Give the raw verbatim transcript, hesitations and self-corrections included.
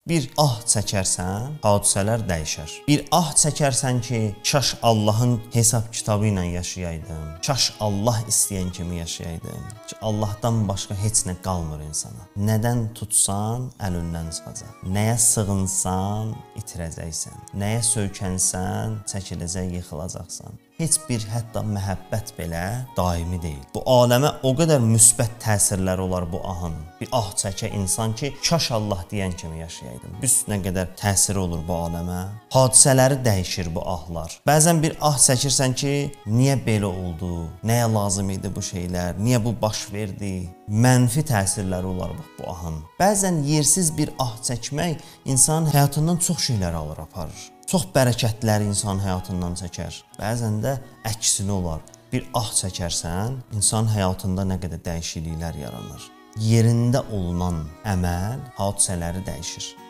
Bir ah çəkərsən, hadisələr dəyişər. Bir ah çəkərsən ki, kaş Allahın hesab kitabı ilə yaşayaydım. Kaş Allah istəyən kimi yaşayaydım. Ki Allahdan başqa heç nə qalmır insana. Nədən tutsan, əlindən çıxacaq. Nəyə sığınsan, itirəcəksən. Nəyə söykənsən, çəkiləcək, yıxılacaqsan. Heç bir hətta məhəbbət belə daimi deyil. Bu aləmə o qədər müsbət təsirləri olar bu ahın. Bir ah çəkə insan ki, kaş Allah deyən kimi yaşayaydım. Büs nə qədər təsiri olur bu aləmə. Hadisələri dəyişir bu ahlar. Bəzən bir ah çəkirsən ki, niyə belə oldu? Nəyə lazım idi bu şeylər? Niyə bu baş verdi? Mənfi təsirləri olar bax bu ahın. Bəzən yersiz bir ah çəkmək insanın həyatından çox şeylər alır, aparır. Çox bərəkətləri insan həyatından çəkər. Bəzən də əksini olar. Bir ah çəkərsən, insan həyatında nə qədər dəyişikliklər yaranır. Yerində olunan əməl hadisələri dəyişir.